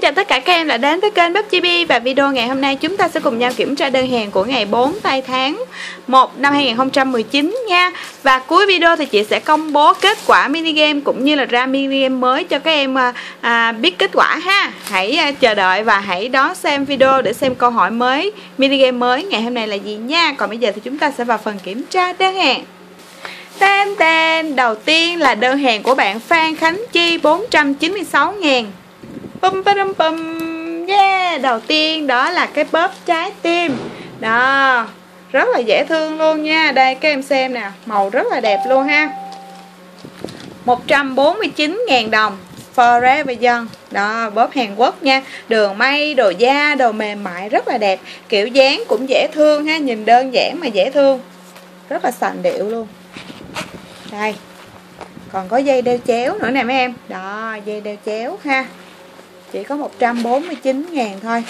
chào tất cả các em đã đến với kênh PUBG và video ngày hôm nay chúng ta sẽ cùng nhau kiểm tra đơn hàng của ngày 4 tây tháng 1 năm 2019 nha. Và cuối video thì chị sẽ công bố kết quả mini game cũng như là ra mini game mới cho các em biết kết quả ha. Hãy chờ đợi và hãy đón xem video để xem câu hỏi mới, mini game mới ngày hôm nay là gì nha. Còn bây giờ thì chúng ta sẽ vào phần kiểm tra đơn hàng. Tên đầu tiên là đơn hàng của bạn Phan Khánh Chi 496.000. Yeah, đầu tiên đó là cái bóp trái tim. Đó, rất là dễ thương luôn nha. Đây các em xem nè, màu rất là đẹp luôn ha. 149.000 đồng Forever Young. Đó, bóp Hàn Quốc nha. Đường may, đồ da, đồ mềm mại rất là đẹp. Kiểu dáng cũng dễ thương ha, nhìn đơn giản mà dễ thương. Rất là sành điệu luôn. Đây, còn có dây đeo chéo nữa nè mấy em. Đó, dây đeo chéo ha. Chỉ có 149.000 thôi.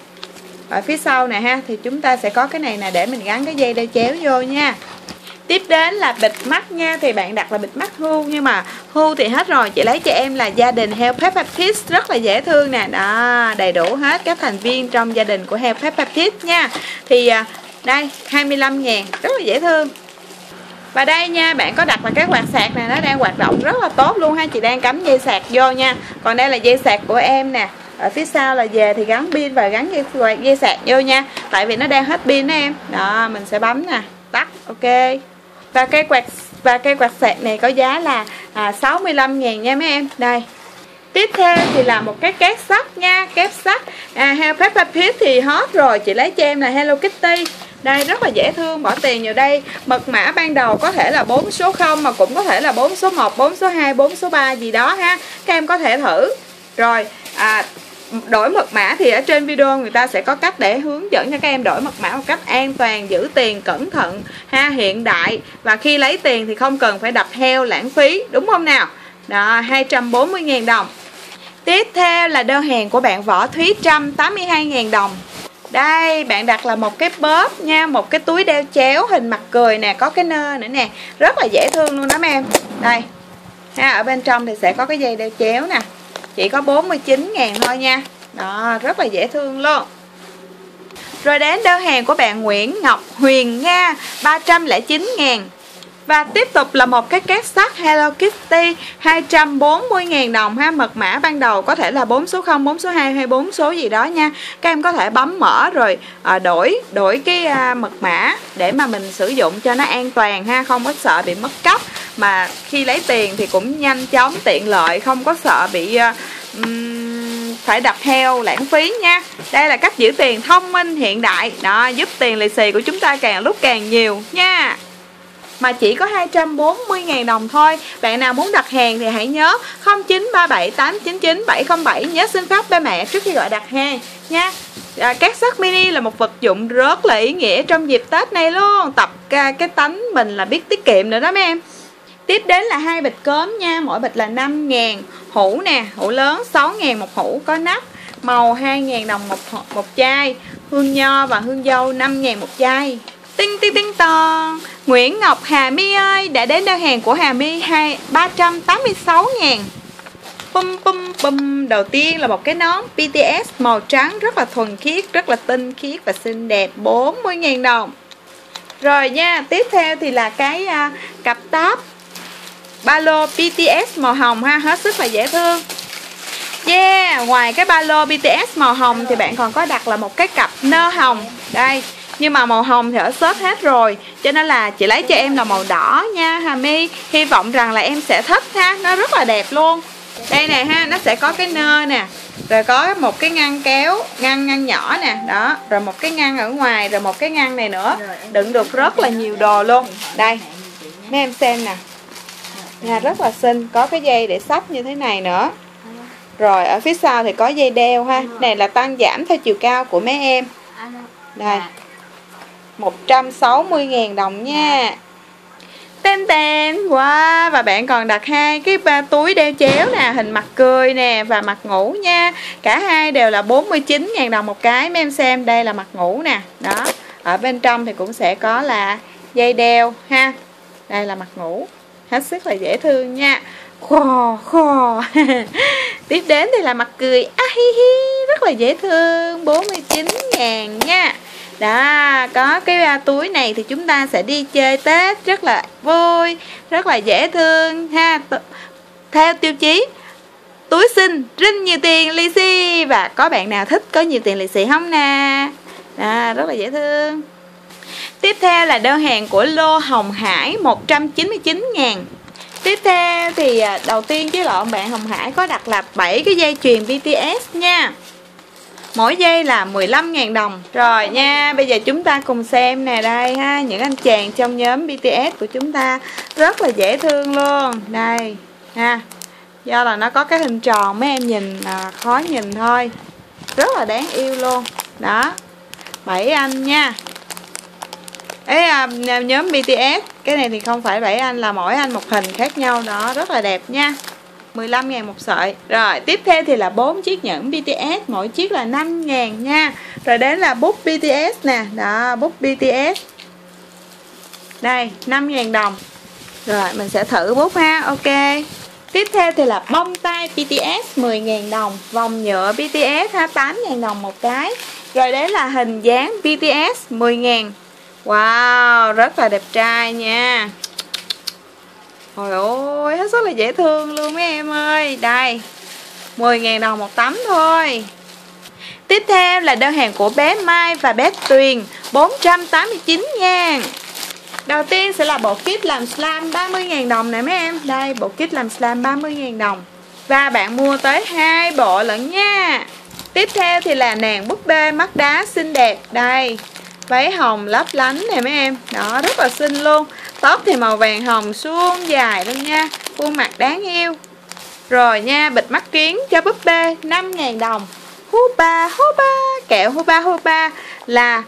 Ở phía sau nè ha, thì chúng ta sẽ có cái này nè để mình gắn cái dây đeo chéo vô nha. Tiếp đến là bịt mắt nha. Thì bạn đặt là bịt mắt hưu, nhưng mà hưu thì hết rồi. Chị lấy cho em là gia đình Hello Peppa Pig, rất là dễ thương nè. Đó, đầy đủ hết các thành viên trong gia đình của Hello Peppa Pig nha. Thì đây, 25.000, rất là dễ thương. Và đây nha, bạn có đặt là cái quạt sạc này, nó đang hoạt động rất là tốt luôn ha. Chị đang cắm dây sạc vô nha. Còn đây là dây sạc của em nè. Ở phía sau là về thì gắn pin và gắn dây sạc vô nha. Tại vì nó đang hết pin đó em. Đó, mình sẽ bấm nè, tắt, ok. Và cây quạt sạc này có giá là 65.000 nha mấy em. Đây. Tiếp theo thì là một cái két sắt nha, két sắt. Hello Peppa Pig thì hot rồi, chị lấy cho em là Hello Kitty. Đây rất là dễ thương, bỏ tiền vào đây. Mật mã ban đầu có thể là 4 số 0 mà cũng có thể là 4 số 1, 4 số 2, 4 số 3 gì đó ha. Các em có thể thử. Rồi, đổi mật mã thì ở trên video người ta sẽ có cách để hướng dẫn cho các em đổi mật mã một cách an toàn, giữ tiền cẩn thận ha, hiện đại. Và khi lấy tiền thì không cần phải đập heo lãng phí, đúng không nào? Đó, 240.000 đồng. Tiếp theo là đơn hàng của bạn Võ Thúy Trâm 82.000 đồng. Đây, bạn đặt là một cái bóp nha, một cái túi đeo chéo hình mặt cười nè, có cái nơ nữa nè, rất là dễ thương luôn đó mấy em. Đây, ha, ở bên trong thì sẽ có cái dây đeo chéo nè, chỉ có 49.000 thôi nha. Đó, rất là dễ thương luôn. Rồi đến đơn hàng của bạn Nguyễn Ngọc Huyền Nga 309.000. Và tiếp tục là một cái két sắt Hello Kitty 240.000 đồng ha. Mật mã ban đầu có thể là 4 số 0, 4 số 2 hay 4 số gì đó nha. Các em có thể bấm mở rồi đổi cái mật mã để mà mình sử dụng cho nó an toàn ha, không có sợ bị mất cắp. Mà khi lấy tiền thì cũng nhanh chóng tiện lợi, không có sợ bị phải đập heo lãng phí nha. Đây là cách giữ tiền thông minh hiện đại. Đó, giúp tiền lì xì của chúng ta càng lúc càng nhiều nha. Mà chỉ có 240.000 đồng thôi. Bạn nào muốn đặt hàng thì hãy nhớ 0937 899 707. Nhớ xin phép ba mẹ trước khi gọi đặt hàng nha. Két sắt mini là một vật dụng rất là ý nghĩa trong dịp Tết này luôn. Tập cái tánh mình là biết tiết kiệm nữa đó mấy em. Tiếp đến là 2 bịch cốm nha. Mỗi bịch là 5.000. Hũ nè, hũ lớn 6.000 một hũ, có nắp. Màu 2.000 đồng một chai. Hương nho và hương dâu 5.000 một chai. Tinh tinh tinh tòn. Nguyễn Ngọc Hà My ơi, đã đến đơn hàng của Hà My 386.000. Đầu tiên là một cái nón BTS màu trắng rất là thuần khiết, rất là tinh khiết và xinh đẹp, 40.000 đồng. Rồi nha, tiếp theo thì là cái cặp táp ba lô BTS màu hồng ha, hết sức là dễ thương. Yeah, ngoài cái ba lô BTS màu hồng thì bạn còn có đặt là một cái cặp nơ hồng. Đây, nhưng mà màu hồng thì ở shop hết rồi, cho nên là chị lấy cho em là màu đỏ nha Hà My. Hy vọng rằng là em sẽ thích ha, nó rất là đẹp luôn. Đây nè ha, nó sẽ có cái nơ nè, rồi có một cái ngăn kéo, ngăn nhỏ nè, đó, rồi một cái ngăn ở ngoài, rồi một cái ngăn này nữa, đựng được rất là nhiều đồ luôn. Đây, mấy em xem nè, nha, rất là xinh, có cái dây để xách như thế này nữa. Rồi ở phía sau thì có dây đeo ha, này là tăng giảm theo chiều cao của mấy em. Đây, 160.000 đồng nha. Tên wow. Và bạn còn đặt 2 cái túi đeo chéo nè, hình mặt cười nè và mặt ngủ nha. Cả hai đều là 49.000 đồng một cái. Mấy em xem, đây là mặt ngủ nè. Đó, ở bên trong thì cũng sẽ có là dây đeo ha. Đây là mặt ngủ, hết sức là dễ thương nha. Khò Tiếp đến thì là mặt cười hi hi, rất là dễ thương, 49.000 nha. Đó, có cái túi này thì chúng ta sẽ đi chơi Tết rất là vui, rất là dễ thương ha. Theo tiêu chí túi xinh, rinh nhiều tiền, lì xì. Và có bạn nào thích có nhiều tiền lì xì không nè? Rất là dễ thương. Tiếp theo là đơn hàng của Lô Hồng Hải, 199.000. Tiếp theo thì đầu tiên chứ lộn, bạn Hồng Hải có đặt là 7 cái dây chuyền BTS nha. Mỗi dây là 15.000 đồng. Rồi nha, bây giờ chúng ta cùng xem nè, đây ha, những anh chàng trong nhóm BTS của chúng ta rất là dễ thương luôn. Đây ha, do là nó có cái hình tròn, mấy em nhìn khó nhìn thôi, rất là đáng yêu luôn. Đó, 7 anh nha. Nhóm BTS, cái này thì không phải 7 anh, là mỗi anh một hình khác nhau. Đó, rất là đẹp nha, 15.000 một sợi. Rồi tiếp theo thì là 4 chiếc nhẫn BTS, mỗi chiếc là 5.000 nha. Rồi đến là bút BTS nè. Đó, bút BTS đây, 5.000 đồng. Rồi mình sẽ thử bút ha. Ok. Tiếp theo thì là bông tai BTS, 10.000 đồng. Vòng nhựa BTS ha, 8.000 đồng một cái. Rồi đấy là hình dáng BTS, 10.000. Wow, rất là đẹp trai nha. Trời ơi, hết rất là dễ thương luôn mấy em ơi. Đây, 10.000 đồng một tấm thôi. Tiếp theo là đơn hàng của bé Mai và bé Tuyền, 489.000. Đầu tiên sẽ là bộ kit làm slime, 30.000 đồng nè mấy em. Đây, bộ kit làm slime 30.000 đồng. Và bạn mua tới 2 bộ lận nha. Tiếp theo thì là nàng búp bê mắt đá xinh đẹp. Đây, váy hồng lấp lánh nè mấy em. Đó, rất là xinh luôn. Tóc thì màu vàng hồng suông dài luôn nha. Khuôn mặt đáng yêu. Rồi nha, bịch mắt kiến cho búp bê, 5.000 đồng. Huba, kẹo Huba là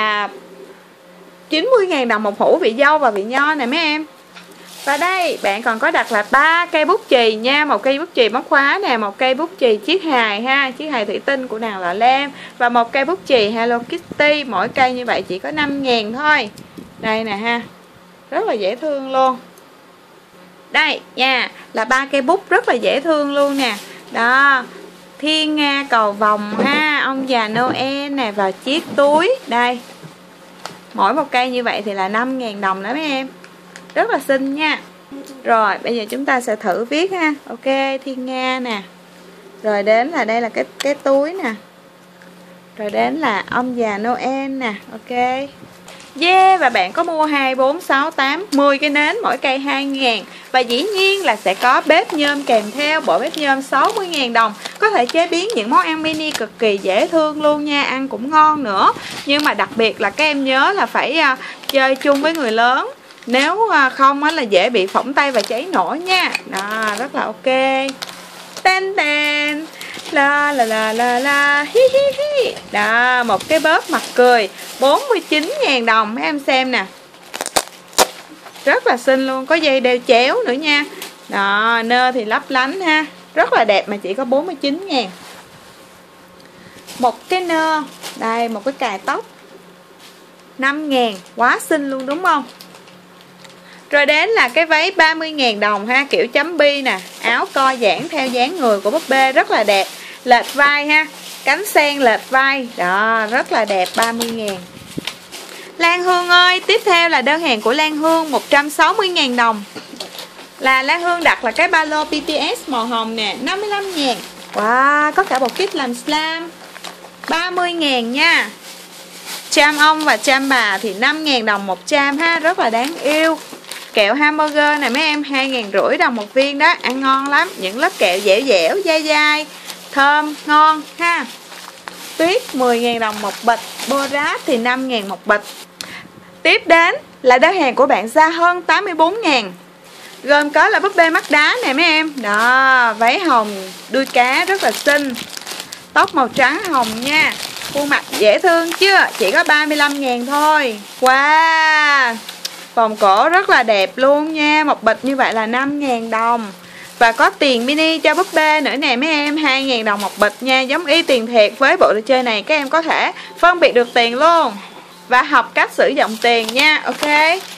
90.000 đồng một hũ vị dâu và vị nho nè mấy em. Và đây, bạn còn có đặt là 3 cây bút chì nha. Một cây bút chì móc khóa nè, một cây bút chì chiếc hài ha, chiếc hài thủy tinh của nàng Lọ Lem, và một cây bút chì Hello Kitty. Mỗi cây như vậy chỉ có 5.000 thôi. Đây nè ha, rất là dễ thương luôn. Đây nha, là 3 cây bút rất là dễ thương luôn nè. Đó, Thiên Nga cầu vồng ha, ông già Noel nè, và chiếc túi. Đây, mỗi một cây như vậy thì là 5.000 đồng đó mấy em. Rất là xinh nha. Rồi bây giờ chúng ta sẽ thử viết ha. Ok, Thiên Nga nè. Rồi đến là đây là cái túi nè. Rồi đến là ông già Noel nè. Ok. Yeah, và bạn có mua 2, 4, 6, 8, 10 cái nến, mỗi cây 2.000. Và dĩ nhiên là sẽ có bếp nhôm kèm theo, bộ bếp nhôm 60.000 đồng. Có thể chế biến những món ăn mini cực kỳ dễ thương luôn nha, ăn cũng ngon nữa. Nhưng mà đặc biệt là các em nhớ là phải chơi chung với người lớn. Nếu không là dễ bị phỏng tay và cháy nổ nha. Đó, rất là ok. Ten ten, la la la la la, hi hi hi. Đó, một cái bóp mặt cười, 49.000 đồng. Mấy em xem nè, rất là xinh luôn, có dây đeo chéo nữa nha. Đó, nơ thì lấp lánh ha, rất là đẹp mà chỉ có 49.000. Một cái nơ, đây, một cái cài tóc, 5.000, quá xinh luôn đúng không? Rồi đến là cái váy 30.000 đồng ha, kiểu chấm bi nè, áo co giãn theo dáng người của búp bê, rất là đẹp. Lệch vai ha, cánh sen lệch vai, đó, rất là đẹp, 30.000. Lan Hương ơi, tiếp theo là đơn hàng của Lan Hương, 160.000 đồng. Là Lan Hương đặt là cái ba lô BTS màu hồng nè, 55.000. Wow, có cả bộ kit làm slime, 30.000 nha. Cham ông và cham bà thì 5.000 đồng một cham ha, rất là đáng yêu. Kẹo hamburger này mấy em, 2.500 đồng một viên đó, ăn ngon lắm. Những lớp kẹo dẻo dẻo, dai dai, thơm, ngon ha. Tuyết 10.000 đồng một bịch, Borat thì 5.000 một bịch. Tiếp đến là đơn hàng của bạn Gia Hân, 84.000. Gồm có là búp bê mắt đá nè mấy em. Đó, váy hồng đuôi cá rất là xinh. Tóc màu trắng hồng nha. Khuôn mặt dễ thương chưa? Chỉ có 35.000 thôi. Wow, vòng cổ rất là đẹp luôn nha. Một bịch như vậy là 5.000 đồng. Và có tiền mini cho búp bê nữa nè mấy em, 2.000 đồng một bịch nha. Giống y tiền thiệt. Với bộ đồ chơi này các em có thể phân biệt được tiền luôn và học cách sử dụng tiền nha. Ok.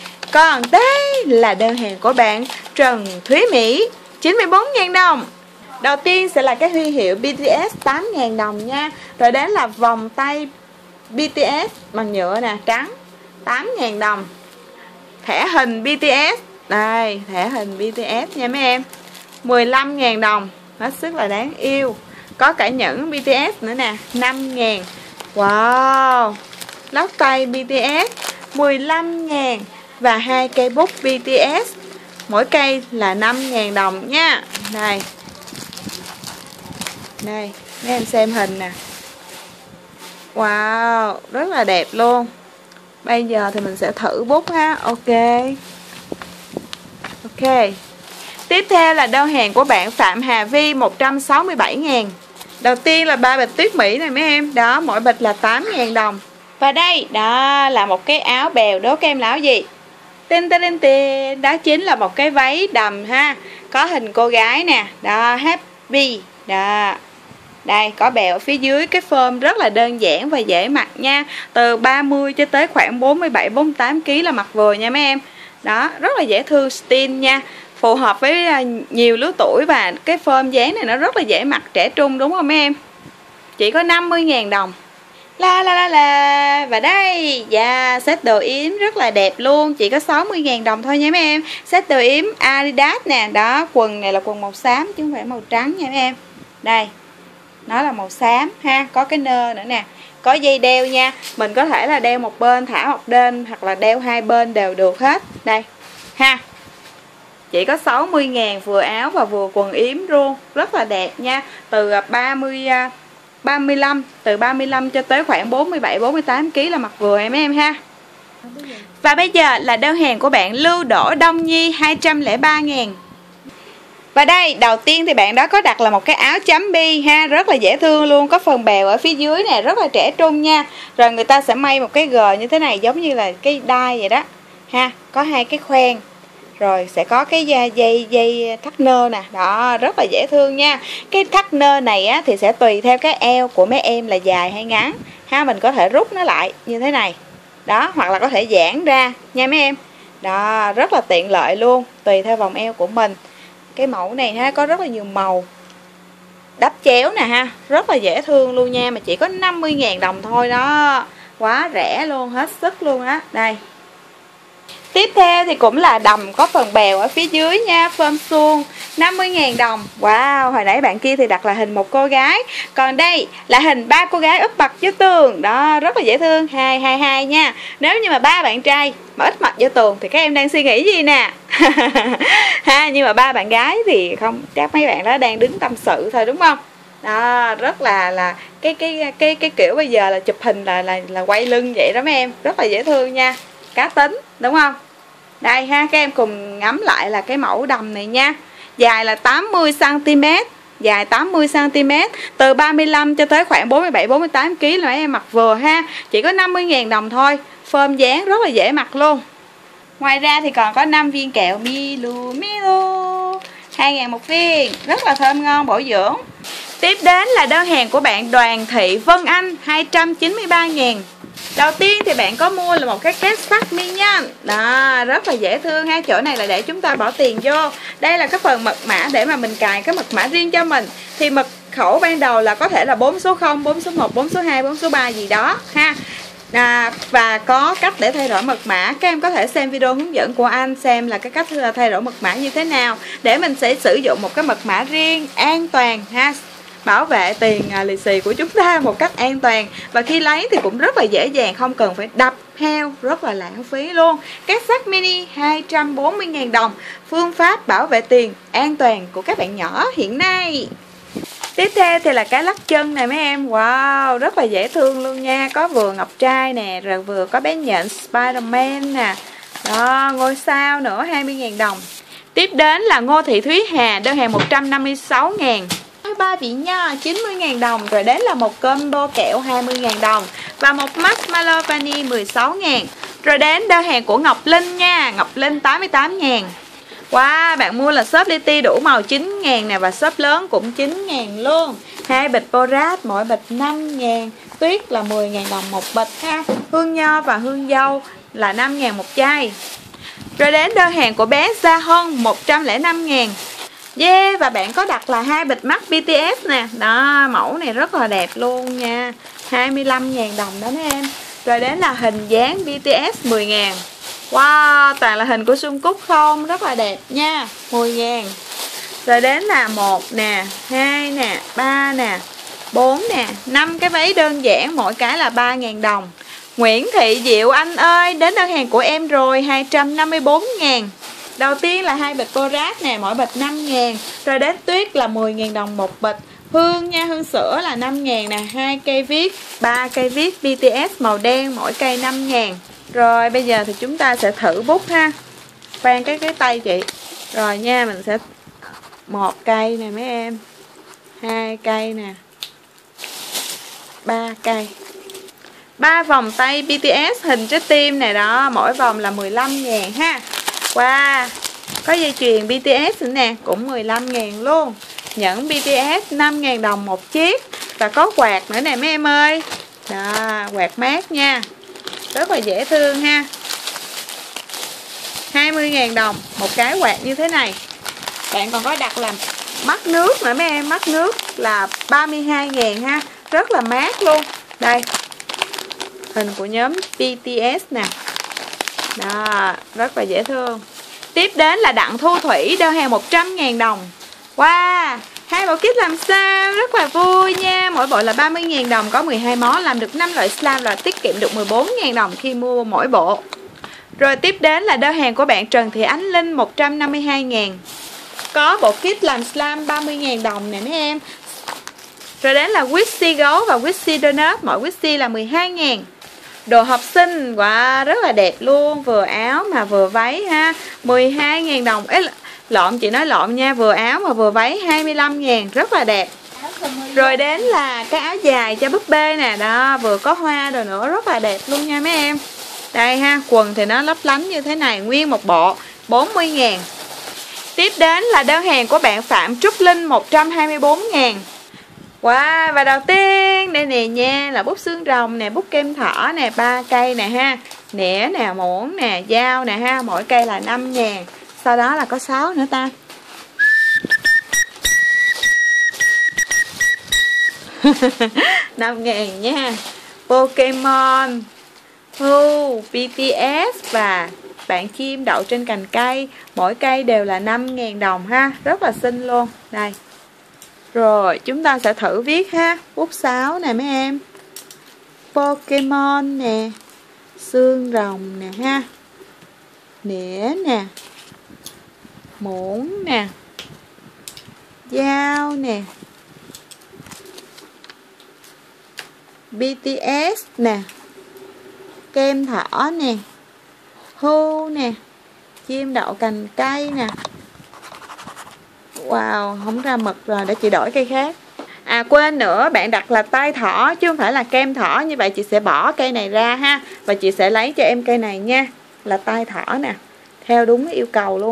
Còn đây là đơn hàng của bạn Trần Thúy Mỹ, 94.000 đồng. Đầu tiên sẽ là cái huy hiệu BTS 8.000 đồng nha. Rồi đến là vòng tay BTS bằng nhựa nè, trắng 8.000 đồng. Thẻ hình BTS, đây, thẻ hình BTS nha mấy em, 15.000 đồng. Hết sức là đáng yêu. Có cả nhẫn BTS nữa nè, 5.000. Wow. Lót tay BTS 15.000. Và 2 cây bút BTS, mỗi cây là 5.000 đồng nha. Đây. Đây, mấy em xem hình nè. Wow, rất là đẹp luôn. Bây giờ thì mình sẽ thử bút ha. Ok. Ok. Tiếp theo là đơn hàng của bạn Phạm Hà Vi, 167.000. Đầu tiên là 3 bịch tuyết Mỹ này mấy em. Đó, mỗi bịch là 8.000 đồng. Và đây, đó là một cái áo bèo. Đố các em là áo gì? Tin tin tin tin. Đó chính là một cái váy đầm ha. Có hình cô gái nè. Đó, happy. Đó. Đây, có bèo ở phía dưới. Cái form rất là đơn giản và dễ mặc nha. Từ 30 cho tới khoảng 47-48 kg là mặc vừa nha mấy em. Đó, rất là dễ thương, stin nha. Phù hợp với nhiều lứa tuổi. Và cái form dáng này nó rất là dễ mặc, trẻ trung đúng không mấy em? Chỉ có 50.000 đồng. La la la la. Và đây, yeah, set đồ yếm rất là đẹp luôn. Chỉ có 60.000 đồng thôi nha mấy em. Set đồ yếm Adidas nè. Đó, quần này là quần màu xám chứ không phải màu trắng nha mấy em. Đây, nó là màu xám ha. Có cái nơ nữa nè. Có dây đeo nha. Mình có thể là đeo một bên, thả một bên, hoặc là đeo hai bên đều được hết. Đây, ha. Chỉ có 60.000, vừa áo và vừa quần yếm luôn. Rất là đẹp nha. Từ 35 cho tới khoảng 47-48 kg là mặc vừa em mấy em ha. Và bây giờ là đơn hàng của bạn Lưu Đỗ Đông Nhi, 203.000. Và đây, đầu tiên thì bạn đó có đặt là một cái áo chấm bi ha, rất là dễ thương luôn, có phần bèo ở phía dưới nè, rất là trẻ trung nha. Rồi người ta sẽ may một cái gờ như thế này, giống như là cái đai vậy đó ha, có hai cái khoen. Rồi sẽ có cái dây thắt nơ nè, đó, rất là dễ thương nha. Cái thắt nơ này á thì sẽ tùy theo cái eo của mấy em là dài hay ngắn ha, mình có thể rút nó lại như thế này. Đó, hoặc là có thể giãn ra nha mấy em. Đó, rất là tiện lợi luôn, tùy theo vòng eo của mình. Cái mẫu này ha, có rất là nhiều màu. Đắp chéo nè ha, rất là dễ thương luôn nha, mà chỉ có 50.000 đồng thôi đó. Quá rẻ luôn, hết sức luôn á. Đây. Tiếp theo thì cũng là đầm có phần bèo ở phía dưới nha, phơm suông, 50.000 đồng. Wow, hồi nãy bạn kia thì đặt là hình một cô gái, còn đây là hình ba cô gái úp mặt vô tường. Đó, rất là dễ thương, 222 nha. Nếu như mà ba bạn trai mà úp mặt vô tường thì các em đang suy nghĩ gì nè? Ha, nhưng mà ba bạn gái thì không, chắc mấy bạn đó đang đứng tâm sự thôi đúng không? Đó, rất là cái kiểu bây giờ là chụp hình là quay lưng vậy đó mấy em, rất là dễ thương nha. Cá tính đúng không? Đây ha, các em cùng ngắm lại là cái mẫu đầm này nha. Dài là 80 cm, dài 80 cm, từ 35 cho tới khoảng 47-48 kg là em mặc vừa ha. Chỉ có 50.000 đồng thôi. Form dáng rất là dễ mặc luôn. Ngoài ra thì còn có 5 viên kẹo Milu 2.000 một viên, rất là thơm ngon, bổ dưỡng. Tiếp đến là đơn hàng của bạn Đoàn Thị Vân Anh, 293.000. Đầu tiên thì bạn có mua là một cái két sắt minion. Đó, rất là dễ thương ha. Chỗ này là để chúng ta bỏ tiền vô. Đây là cái phần mật mã để mà mình cài cái mật mã riêng cho mình. Thì mật khẩu ban đầu là có thể là 4 số 0, 4 số 1, 4 số 2, 4 số 3 gì đó ha. Và có cách để thay đổi mật mã. Các em có thể xem video hướng dẫn của anh, xem là cái cách thay đổi mật mã như thế nào, để mình sẽ sử dụng một cái mật mã riêng an toàn ha, bảo vệ tiền lì xì của chúng ta một cách an toàn. Và khi lấy thì cũng rất là dễ dàng, không cần phải đập heo, rất là lãng phí luôn. Két sắt mini 240.000 đồng. Phương pháp bảo vệ tiền an toàn của các bạn nhỏ hiện nay. Tiếp theo thì là cái lắc chân này mấy em. Wow, rất là dễ thương luôn nha. Có vừa ngọc trai nè, rồi vừa có bé nhện Spiderman nè. Đó, ngôi sao nữa, 20.000 đồng. Tiếp đến là Ngô Thị Thúy Hà, đơn hàng 156.000. 3 vị nho 90.000 đồng. Rồi đến là một combo kẹo 20.000 đồng. Và một marshmallow vani 16.000. Rồi đến đơn hàng của Ngọc Linh nha, Ngọc Linh 88.000. Wow, bạn mua là shop li ti đủ màu 9.000 nè, và shop lớn cũng 9.000 luôn. 2 bịch Borat, mỗi bịch 5.000. Tuyết là 10.000 đồng một bịch ha. Hương nho và hương dâu là 5.000 một chai. Rồi đến đơn hàng của bé Gia Hân 105.000. Yeah, và bạn có đặt là 2 bịt mắt BTS nè. Đó, mẫu này rất là đẹp luôn nha. 25.000 đồng đó mấy em. Rồi đến là hình dáng BTS 10.000. Wow, toàn là hình của Jungkook không, rất là đẹp nha. 10.000. Rồi đến là 1 nè, 2 nè, 3 nè, 4 nè, 5 cái váy đơn giản, mỗi cái là 3.000 đồng. Nguyễn Thị Diệu Anh ơi, đến đơn hàng của em rồi, 254.000. Đầu tiên là 2 bịch Borat nè, mỗi bịch 5.000. Rồi đến Tuyết là 10.000 đồng một bịch. Hương nha, Hương sữa là 5.000 nè, 2 cây viết, 3 cây viết BTS màu đen, mỗi cây 5.000. Rồi bây giờ thì chúng ta sẽ thử bút ha. Khoan cái tay chị. Rồi nha, mình sẽ 1 cây nè mấy em, 2 cây nè, 3 cây. 3 vòng tay BTS hình trái tim này đó, mỗi vòng là 15.000 ha. Wow, có dây chuyền BTS nữa nè, cũng 15.000 luôn. Nhẫn BTS 5.000 đồng một chiếc. Và có quạt nữa nè mấy em ơi. Đó, quạt mát nha. Rất là dễ thương ha. 20.000 đồng một cái quạt như thế này. Bạn còn có đặt làm mắt nước nữa mấy em. Mắt nước là 32.000 ha. Rất là mát luôn. Đây, hình của nhóm BTS nè. Đó, rất là dễ thương. Tiếp đến là Đặng Thu Thủy, đơn hàng 100.000 đồng. Wow, 2 bộ kit làm sao, rất là vui nha. Mỗi bộ là 30.000 đồng, có 12 món, làm được 5 loại slime và tiết kiệm được 14.000 đồng khi mua mỗi bộ. Rồi tiếp đến là đơn hàng của bạn Trần Thị Ánh Linh, 152.000. Có bộ kit làm slime 30.000 đồng nè mấy em. Rồi đến là Wixi gấu và Wixi donut, mỗi Wixi là 12.000. Đồ học sinh, wow, rất là đẹp luôn. Vừa áo mà vừa váy ha, 12.000 đồng. Ê, lộn, chị nói lộn nha. Vừa áo mà vừa váy 25.000, rất là đẹp. Rồi đến là cái áo dài cho búp bê nè. Đó, vừa có hoa rồi nữa, rất là đẹp luôn nha mấy em. Đây ha, quần thì nó lấp lánh như thế này, nguyên một bộ 40.000. Tiếp đến là đơn hàng của bạn Phạm Trúc Linh, 124.000. Wow, và đầu tiên đây nè nha, là bút xương rồng nè, bút kem thỏ nè, 3 cây nè ha, nĩa nè, muỗng nè, dao nè ha, mỗi cây là 5.000. Sau đó là có 6 nữa ta. $5.000 nha. Pokemon, BTS và bạn chim đậu trên cành cây, mỗi cây đều là 5.000 đồng ha, rất là xinh luôn. Đây. Rồi chúng ta sẽ thử viết ha. Bút 6 nè mấy em, Pokemon nè, xương rồng nè ha, nĩa nè, muỗng nè, dao nè, BTS nè, kem thỏ nè, hưu nè, chim đậu cành cây nè. Wow, không ra mực rồi, để chị đổi cây khác. À quên nữa, bạn đặt là tai thỏ chứ không phải là kem thỏ. Như vậy chị sẽ bỏ cây này ra ha, và chị sẽ lấy cho em cây này nha, là tai thỏ nè, theo đúng yêu cầu luôn.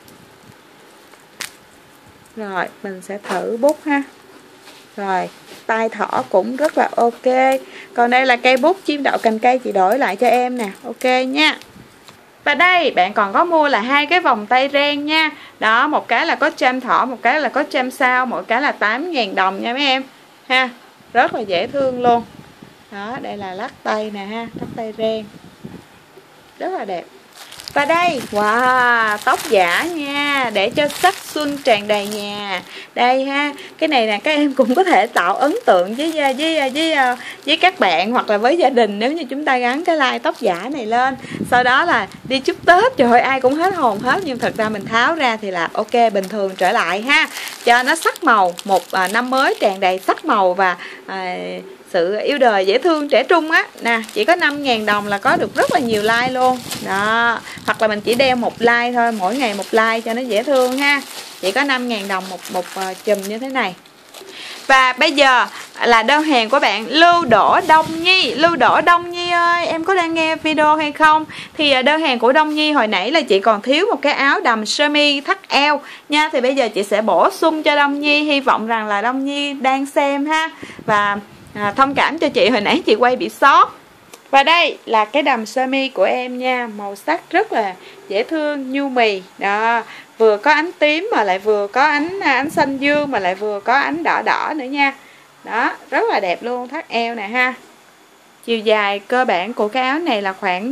Rồi mình sẽ thử bút ha. Rồi tai thỏ cũng rất là ok. Còn đây là cây bút chim đậu cành cây, chị đổi lại cho em nè, ok nha. Và đây bạn còn có mua là 2 cái vòng tay ren nha. Đó, một cái là có cham thỏ, một cái là có cham sao, mỗi cái là 8.000 đồng nha mấy em ha. Rất là dễ thương luôn. Đó, đây là lắc tay nè ha, lắc tay ren, rất là đẹp. Và đây, wow, tóc giả nha, để cho sắc xuân tràn đầy nhà. Đây ha, cái này nè các em cũng có thể tạo ấn tượng với các bạn hoặc là với gia đình nếu như chúng ta gắn cái like tóc giả này lên. Sau đó là đi chúc Tết, trời ơi ai cũng hết hồn hết, nhưng thật ra mình tháo ra thì là ok, bình thường trở lại ha, cho nó sắc màu. Một năm mới tràn đầy sắc màu và sự yêu đời dễ thương trẻ trung á nè. Chỉ có 5.000 đồng là có được rất là nhiều like luôn đó. Hoặc là mình chỉ đeo một like thôi, mỗi ngày một like cho nó dễ thương ha. Chỉ có 5.000 đồng một chùm như thế này. Và bây giờ là đơn hàng của bạn Lưu Đỗ Đông Nhi. Lưu Đỗ Đông Nhi ơi, em có đang nghe video hay không? Thì đơn hàng của Đông Nhi hồi nãy là chị còn thiếu một cái áo đầm sơ mi thắt eo nha. Thì bây giờ chị sẽ bổ sung cho Đông Nhi. Hy vọng rằng là Đông Nhi đang xem ha. Và thông cảm cho chị, hồi nãy chị quay bị sót. Và đây là cái đầm sơ mi của em nha. Màu sắc rất là dễ thương, nhu mì. Đó, vừa có ánh tím mà lại vừa có ánh xanh dương, mà lại vừa có ánh đỏ đỏ nữa nha. Đó, rất là đẹp luôn, thắt eo nè ha. Chiều dài cơ bản của cái áo này là khoảng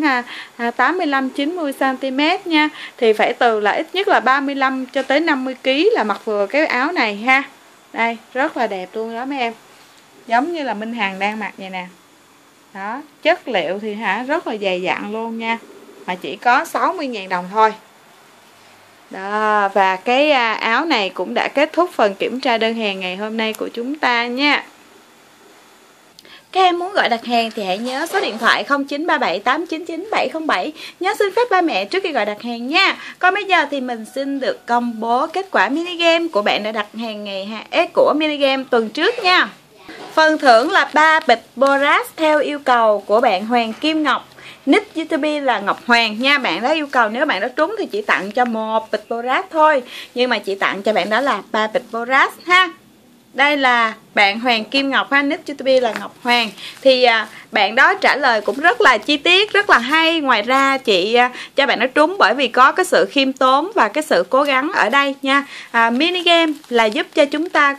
85-90 cm nha. Thì phải từ là ít nhất là 35 cho tới 50 kg là mặc vừa cái áo này ha. Đây, rất là đẹp luôn đó mấy em. Giống như là Minh Hằng đang mặc vậy nè. Đó, chất liệu thì rất là dày dặn luôn nha. Mà chỉ có 60.000 đồng thôi. Đó, và cái áo này cũng đã kết thúc phần kiểm tra đơn hàng ngày hôm nay của chúng ta nha. Các em muốn gọi đặt hàng thì hãy nhớ số điện thoại 0937899707. Nhớ xin phép ba mẹ trước khi gọi đặt hàng nha. Còn bây giờ thì mình xin được công bố kết quả mini game của bạn đã đặt hàng của mini game tuần trước nha. Phần thưởng là 3 bịch Borat theo yêu cầu của bạn Hoàng Kim Ngọc. Nick YouTube là Ngọc Hoàng nha. Bạn đó yêu cầu nếu bạn đó trúng thì chỉ tặng cho 1 bịch Borat thôi. Nhưng mà chị tặng cho bạn đó là 3 bịch Borat ha. Đây là bạn Hoàng Kim Ngọc ha, nick YouTube là Ngọc Hoàng. Thì bạn đó trả lời cũng rất là chi tiết, rất là hay. Ngoài ra chị cho bạn nó trúng bởi vì có cái sự khiêm tốn và cái sự cố gắng ở đây nha. Mini game là giúp cho chúng ta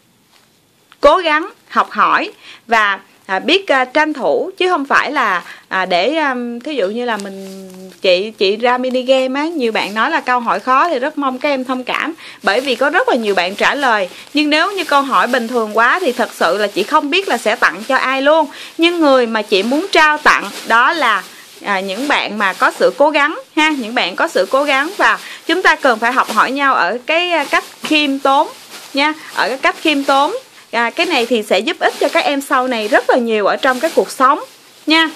cố gắng học hỏi và biết tranh thủ, chứ không phải là để thí dụ như là chị ra mini game á, nhiều bạn nói là câu hỏi khó thì rất mong các em thông cảm, bởi vì có rất là nhiều bạn trả lời. Nhưng nếu như câu hỏi bình thường quá thì thật sự là chị không biết là sẽ tặng cho ai luôn. Nhưng người mà chị muốn trao tặng đó là những bạn mà có sự cố gắng ha, những bạn có sự cố gắng, và chúng ta cần phải học hỏi nhau ở cái cách khiêm tốn nha, ở cái cách khiêm tốn. Cái này thì sẽ giúp ích cho các em sau này rất là nhiều ở trong cái cuộc sống nha.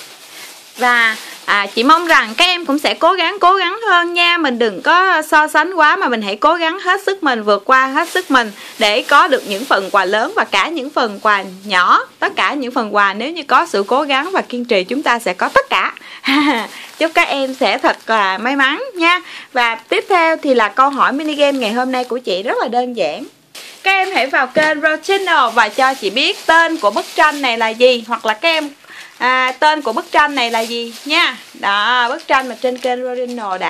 Và chị mong rằng các em cũng sẽ cố gắng hơn nha. Mình đừng có so sánh quá, mà mình hãy cố gắng hết sức mình, vượt qua hết sức mình để có được những phần quà lớn và cả những phần quà nhỏ. Tất cả những phần quà nếu như có sự cố gắng và kiên trì chúng ta sẽ có tất cả. Chúc các em sẽ thật là may mắn nha. Và tiếp theo thì là câu hỏi mini game ngày hôm nay của chị rất là đơn giản. Các em hãy vào kênh Pro Channel và cho chị biết tên của bức tranh này là gì, hoặc là các em tên của bức tranh này là gì nha. Đó, bức tranh mà trên kênh Pro Channel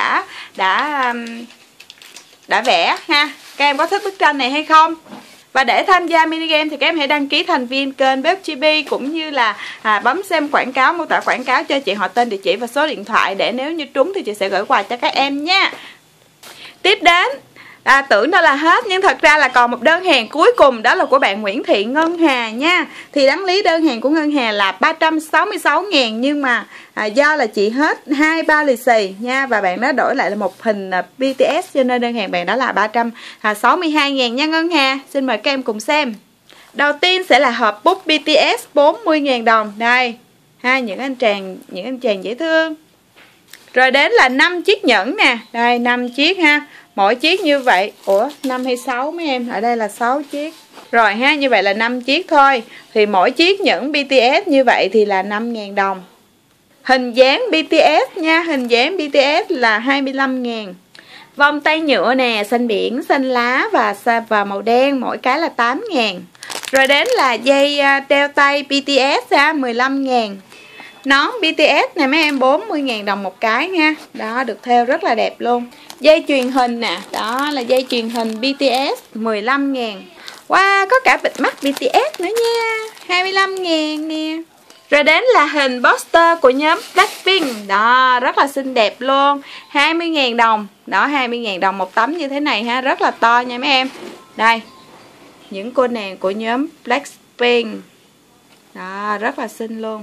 đã vẽ ha. Các em có thích bức tranh này hay không? Và để tham gia mini game thì các em hãy đăng ký thành viên kênh Bếp Chibi, cũng như là bấm xem quảng cáo, mô tả quảng cáo cho chị họ tên, địa chỉ và số điện thoại, để nếu như trúng thì chị sẽ gửi quà cho các em nha. Tiếp đến tưởng đó là hết, nhưng thật ra là còn một đơn hàng cuối cùng, đó là của bạn Nguyễn Thị Ngân Hà nha. Thì đáng lý đơn hàng của Ngân Hà là 366.000, nhưng mà do là chị hết 2 bao lì xì nha, và bạn đó đổi lại là một hình BTS, cho nên đơn hàng bạn đó là 362.000 nha Ngân Hà. Xin mời các em cùng xem. Đầu tiên sẽ là hộp bút BTS 40.000 đồng. Đây ha, những anh chàng dễ thương. Rồi đến là 5 chiếc nhẫn nè. Đây 5 chiếc ha. Mỗi chiếc như vậy. Ủa 5 hay 6 mấy em? Ở đây là 6 chiếc. Rồi ha, như vậy là 5 chiếc thôi. Thì mỗi chiếc nhẫn BTS như vậy thì là 5.000 đồng. Hình dáng BTS nha, hình dáng BTS là 25.000. Vòng tay nhựa nè, xanh biển, xanh lá và màu đen, mỗi cái là 8.000. Rồi đến là dây đeo tay BTS 15.000. Nón BTS nè mấy em, 40.000 đồng một cái nha. Đó, được thêu rất là đẹp luôn. Dây truyền hình nè, đó là dây truyền hình BTS 15.000. Wow, có cả bịt mắt BTS nữa nha, 25.000 nè. Rồi đến là hình poster của nhóm Blackpink. Đó, rất là xinh đẹp luôn, 20.000 đồng. Đó, 20.000 đồng một tấm như thế này ha, rất là to nha mấy em. Đây, những cô nàng của nhóm Blackpink. Đó, rất là xinh luôn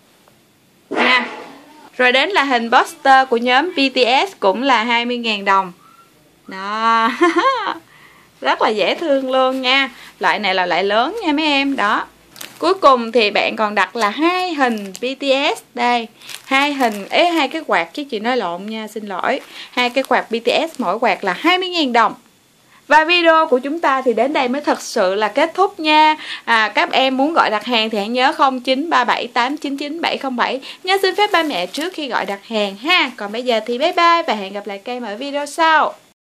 nha. Rồi đến là hình poster của nhóm BTS cũng là 20.000 đồng. Đó. Rất là dễ thương luôn nha. Loại này là loại lớn nha mấy em. Đó. Cuối cùng thì bạn còn đặt là 2 hình BTS. Đây, 2 hình, 2 cái quạt chứ chị nói lộn nha, xin lỗi. 2 cái quạt BTS mỗi quạt là 20.000 đồng. Và video của chúng ta thì đến đây mới thật sự là kết thúc nha. Các em muốn gọi đặt hàng thì hãy nhớ 0937899707. Nhớ xin phép ba mẹ trước khi gọi đặt hàng ha. Còn bây giờ thì bye bye và hẹn gặp lại các em ở video sau.